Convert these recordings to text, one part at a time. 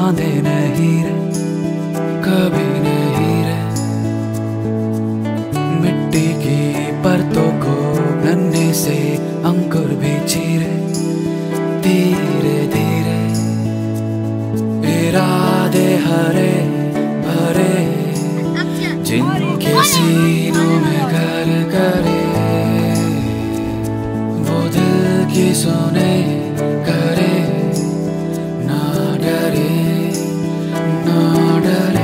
बांधे नहीं रे, कभी नहीं रे। मिट्टी की परतों को नन्हे से अंकुर भी चीरे, धीरे धीरे इरादे हरे भरे, जिनके सीनों में घर करे, वो दिल की सुने करे, ना डरे ना डरे।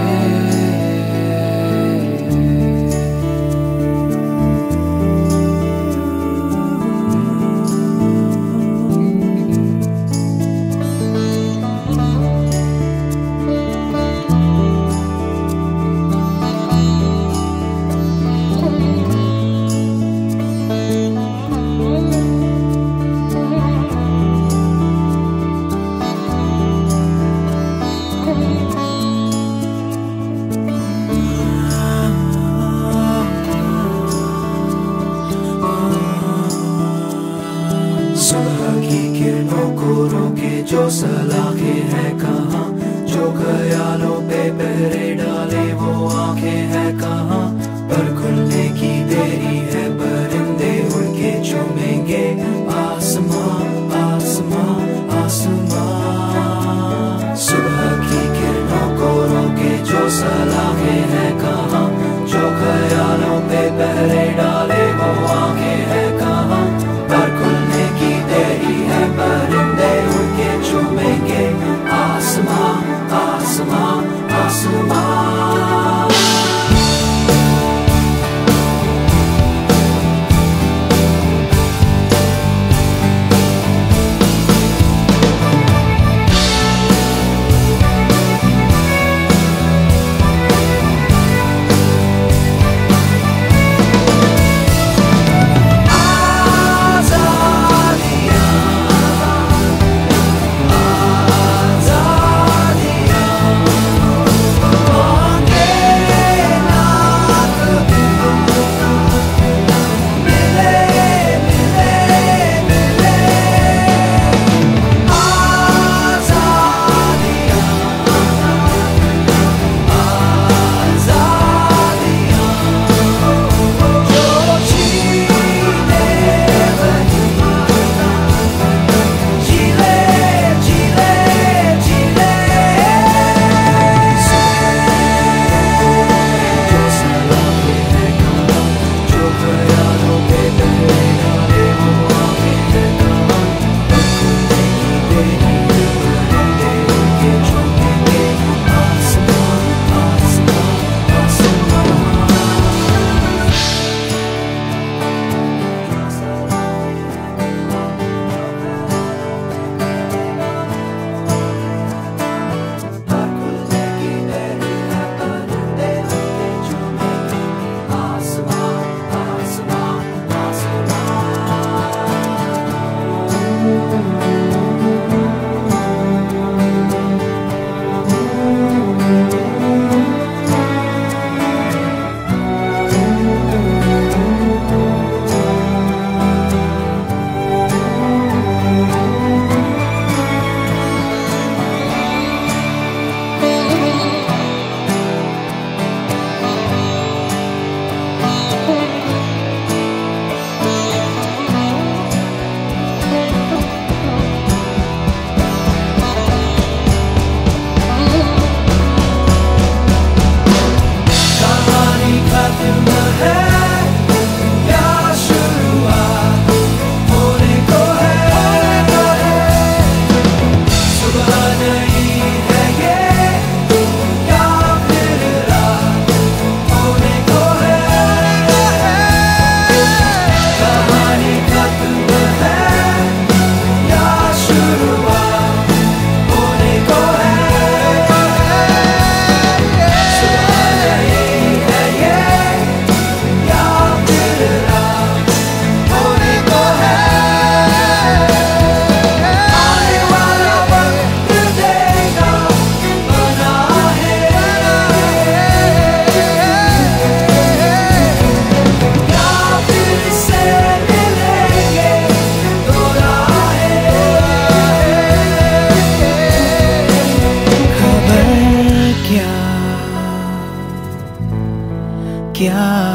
सुबह की किरणों को रोके जो सलाखें हैं कहाँ, जो ख्यालों पे पहरे डाले वो आंखें हैं कहाँ। पर खुलने की देरी है, परिंदे उड़ के चूमेंगे आसमां आसमां आसमां। सुबह की किरणों को रोके जो सलाखें हैं कहाँ, जो ख्यालों पे पहरे डाले वो आंखें हैं कहाँ। पर खुलने की देरी है, परिंदे उड़ के चूमेंगे क्या